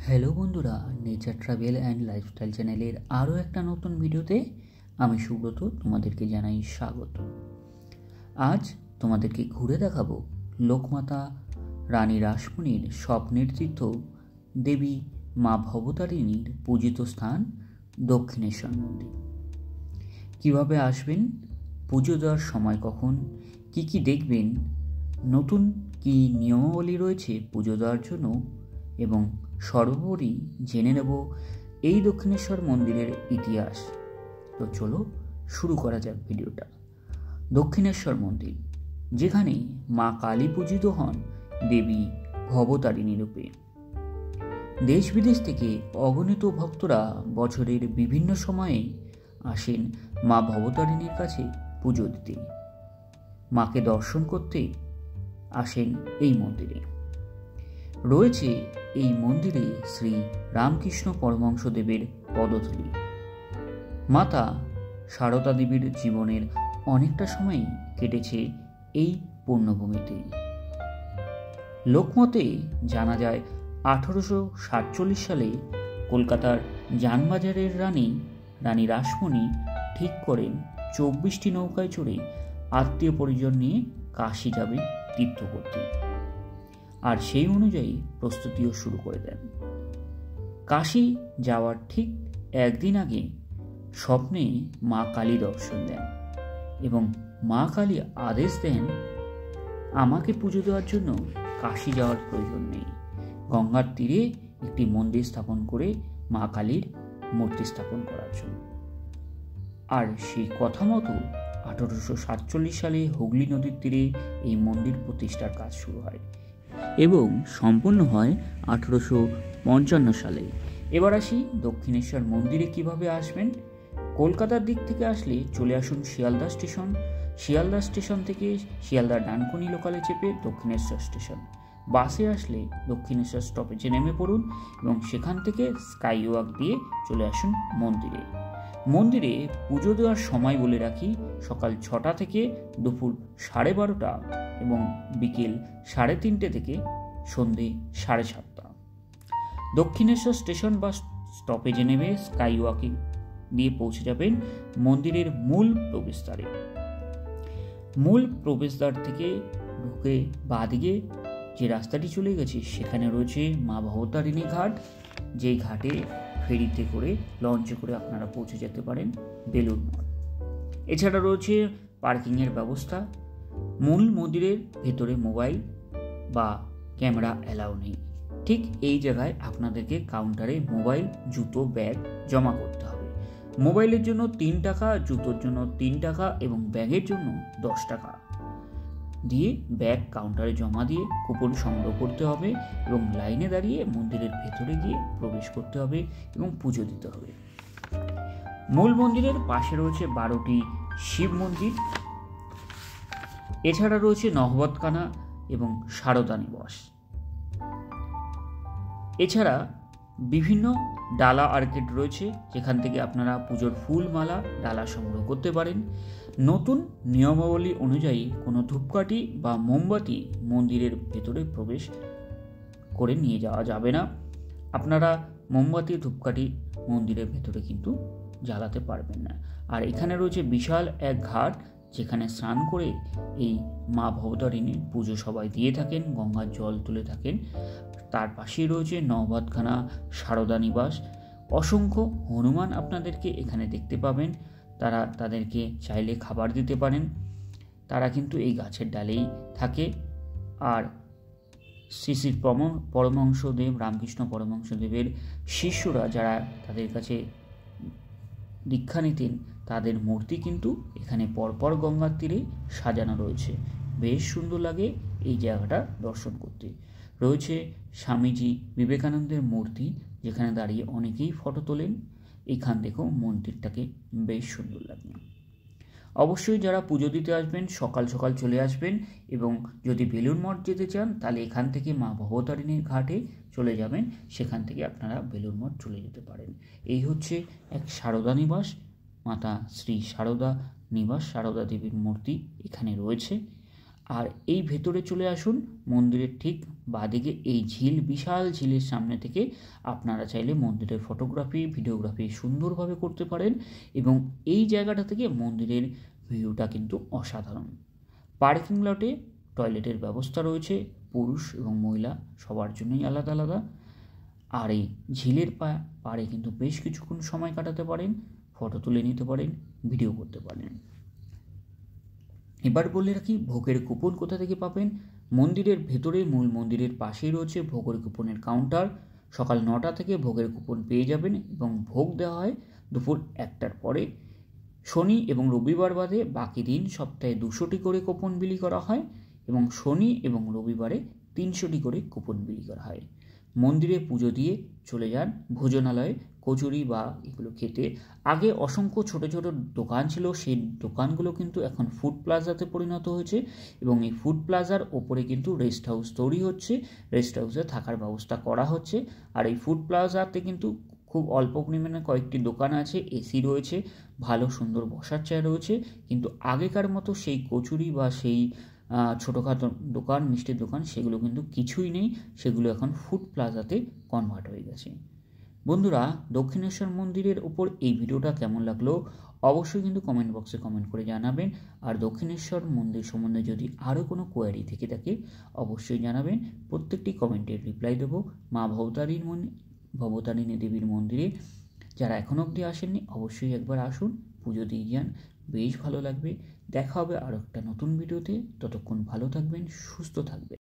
Hello বন্ধুরা, nature travel and lifestyle চ্যানেলের আরও একটা নতুন ভিডিওতে আমি সুব্রত তোমাদেরকে জানাই স্বাগত। আজ তোমাদেরকে ঘুরে দেখাবো লোকমাতা রানী রাসমণির স্বপ্নের তীর্থ দেবী মা ভবতারিণীর পূজিত স্থান দক্ষিণেশ্বর মন্দির। কিভাবে আসবেন, পুজো দেওয়ার সময় কখন, কি দেখবেন, নতুন কি নিয়মাবলী রয়েছে পুজো দেওয়ার জন্য, এবং সর্বোপরি জেনে নেব এই দক্ষিণেশ্বর মন্দিরের ইতিহাস। তো চলো শুরু করা যাক ভিডিওটা। দক্ষিণেশ্বর মন্দির, যেখানে মা কালী পূজিত হন দেবী ভবতারিণী রূপে। দেশ বিদেশ থেকে অগণিত ভক্তরা বছরের বিভিন্ন সময়ে আসেন মা ভবতারিণীর কাছে পুজো দিতে, মাকে দর্শন করতে আসেন এই মন্দিরে। রয়েছে এই মন্দিরে শ্রী রামকৃষ্ণ পরমহংসদেবের পদধূলি। মাতা সারদা দেবীর জীবনের অনেকটা সময়ই কেটেছে এই পুণ্যভূমিতে। লোকমতে জানা যায় 1847 সালে কলকাতার জানবাজারের রানী রাসমণি ঠিক করেন 24টি নৌকায় চড়ে আত্মীয় পরিজন নিয়ে কাশী যাবে তীর্থ করতে, আর সেই অনুযায়ী প্রস্তুতিও শুরু করে দেন। কাশী যাওয়ার ঠিক একদিন আগে স্বপ্নে মা কালী দর্শন দেন এবং মা কালী আদেশ দেন, আমাকে পুজো দেওয়ার জন্য কাশী যাওয়ার প্রয়োজন নেই, গঙ্গার তীরে একটি মন্দির স্থাপন করে মা কালীর মূর্তি স্থাপন করার জন্য। আর সেই কথা মতো 1847 সালে হুগলি নদীর তীরে এই মন্দির প্রতিষ্ঠার কাজ শুরু হয় এবং সম্পন্ন হয় 1855 সালে। এবার আসি দক্ষিণেশ্বর মন্দিরে কিভাবে আসবেন। কলকাতার দিক থেকে আসলে চলে আসুন শিয়ালদা স্টেশন। শিয়ালদা স্টেশন থেকে শিয়ালদা ডানকুনি লোকালে চেপে দক্ষিণেশ্বর স্টেশন। বাসে আসলে দক্ষিণেশ্বর স্টপেজে নেমে পড়ুন এবং সেখান থেকে স্কাই ওয়াক দিয়ে চলে আসুন মন্দিরে। মন্দিরে পুজো দেওয়ার সময় বলে রাখি, সকাল 6টা থেকে দুপুর 12:30 এবং বিকেল 3:30 থেকে সন্ধে 7:30। দক্ষিণেশ্বর স্টেশন বা স্টপেজে নেমে স্কাই ওয়াকে দিয়ে পৌঁছে যাবেন মন্দিরের মূল প্রবেশদ্বারে। মূল প্রবেশদ্বার থেকে ঢুকে বাঁদিকে যে রাস্তাটি চলে গেছে সেখানে রয়েছে মা ভবতারিণী ঘাট, যেই ঘাটে ফেরিতে করে লঞ্চে করে আপনারা পৌঁছে যেতে পারেন বেলুড় মঠ। এছাড়া রয়েছে পার্কিংয়ের ব্যবস্থা। মূল মন্দিরের ভেতরে মোবাইল বা ক্যামেরা অ্যালাউ নেই। ঠিক এই জায়গায় আপনাদেরকে কাউন্টারে মোবাইল, জুতো, ব্যাগ জমা করতে হবে। মোবাইলের জন্য 3 টাকা, জুতোর জন্য 3 টাকা এবং ব্যাগের জন্য 10 টাকা দিয়ে ব্যাগ কাউন্টারে জমা দিয়ে কুপন সংগ্রহ করতে হবে এবং লাইনে দাঁড়িয়ে মন্দিরের ভেতরে গিয়ে প্রবেশ করতে হবে এবং পুজো দিতে হবে। মূল মন্দিরের পাশে রয়েছে 12টি শিব মন্দির। এছাড়া রয়েছে নহবতখানা এবং সারদা নিবাস। এছাড়া বিভিন্ন ডালা আর্কেড রয়েছে, যেখান থেকে আপনারা পুজোর ফুল, মালা, ডালা সংগ্রহ করতে পারেন। নতুন নিয়মাবলী অনুযায়ী কোনো ধূপকাঠি বা মোমবাতি মন্দিরের ভেতরে প্রবেশ করে নিয়ে যাওয়া যাবে না। আপনারা মোমবাতি, ধূপকাঠি মন্দিরের ভেতরে কিন্তু জ্বালাতে পারবেন না। আর এখানে রয়েছে বিশাল এক ঘাট, যেখানে স্নান করে এই মা ভবতারিণীর পুজো সবাই দিয়ে থাকেন, গঙ্গার জল তুলে থাকেন। তার পাশেই রয়েছে নহবতখানা, সারদা নিবাস। অসংখ্য হনুমান আপনাদেরকে এখানে দেখতে পাবেন। তারা তাদেরকে চাইলে খাবার দিতে পারেন। তারা কিন্তু এই গাছের ডালেই থাকে। আর শ্রী শ্রী পরমহংসদেব, রামকৃষ্ণ পরমহংসদেবের শিষ্যরা যারা তাদের কাছে দীক্ষা নিতেন, তাদের মূর্তি কিন্তু এখানে পরপর গঙ্গার তীরে সাজানো রয়েছে। বেশ সুন্দর লাগে এই জায়গাটা দর্শন করতে। রয়েছে স্বামীজি বিবেকানন্দের মূর্তি, যেখানে দাঁড়িয়ে অনেকেই ফটো তোলেন। এখান থেকেও মন্দিরটাকে বেশ সুন্দর লাগে। অবশ্যই যারা পুজো দিতে আসবেন সকাল সকাল চলে আসবেন, এবং যদি বেলুড় মঠ যেতে চান তাহলে এখান থেকে মা ভবতারিণীর ঘাটে চলে যাবেন, সেখান থেকে আপনারা বেলুড় মঠ চলে যেতে পারেন। এই হচ্ছে এক সারদা নিবাস, মাতা শ্রী সারদা নিবাস। সারদা দেবীর মূর্তি এখানে রয়েছে। আর এই ভেতরে চলে আসুন, মন্দিরের ঠিক বাঁদিকে এই ঝিল, বিশাল ঝিলের সামনে থেকে আপনারা চাইলে মন্দিরের ফটোগ্রাফি, ভিডিওগ্রাফি সুন্দরভাবে করতে পারেন এবং এই জায়গাটা থেকে মন্দিরের ভিউটা কিন্তু অসাধারণ। পার্কিং লটে টয়লেটের ব্যবস্থা রয়েছে, পুরুষ এবং মহিলা সবার জন্যই আলাদা আলাদা। আর এই ঝিলের পাড়ে কিন্তু বেশ কিছুক্ষণ সময় কাটাতে পারেন, ফটো তুলে নিতে পারেন, ভিডিও করতে পারেন। এবার বলে রাখি ভোগের কুপন কোথা থেকে পাবেন। মন্দিরের ভেতরে মূল মন্দিরের পাশেই রয়েছে ভোগের কুপনের কাউন্টার। সকাল 9টা থেকে ভোগের কুপন পেয়ে যাবেন এবং ভোগ দেওয়া হয় দুপুর 1টার পরে। শনি এবং রবিবার বাদে বাকি দিন সপ্তাহে 200টি করে কুপন বিলি করা হয় এবং শনি এবং রবিবারে 300টি করে কুপন বিলি করা হয়। মন্দিরে পুজো দিয়ে চলে যান ভোজনালয়ে কচুরি বা এগুলো খেতে। আগে অসংখ্য ছোট ছোট দোকান ছিল, সেই দোকানগুলো কিন্তু এখন ফুড প্লাজাতে পরিণত হয়েছে এবং এই ফুড প্লাজার ওপরে কিন্তু রেস্ট হাউস তৈরি হচ্ছে, রেস্ট হাউসে থাকার ব্যবস্থা করা হচ্ছে। আর এই ফুড প্লাজাতে কিন্তু খুব অল্প পরিমাণে কয়েকটি দোকান আছে, এসি রয়েছে, ভালো সুন্দর বসার চেয়ার রয়েছে, কিন্তু আগেকার মতো সেই কচুরি বা সেই ছোটোখাটো দোকান, মিষ্টির দোকান, সেগুলো কিন্তু কিছুই নেই, সেগুলো এখন ফুড প্লাজাতে কনভার্ট হয়ে গেছে। বন্ধুরা, দক্ষিণেশ্বর মন্দিরের ওপর এই ভিডিওটা কেমন লাগলো অবশ্যই কিন্তু কমেন্ট বক্সে কমেন্ট করে জানাবেন। আর দক্ষিণেশ্বর মন্দির সম্বন্ধে যদি আরও কোনো কোয়ারি থেকে থাকে অবশ্যই জানাবেন, প্রত্যেকটি কমেন্টের রিপ্লাই দেবো। মা ভবতারিণী দেবীর মন্দিরে যারা এখনও অবধি আসেননি অবশ্যই একবার আসুন, পুজো দিয়ে যান, বেশ ভালো লাগবে। দেখা হবে আরও একটা নতুন ভিডিওতে, ততক্ষণ ভালো থাকবেন, সুস্থ থাকবেন।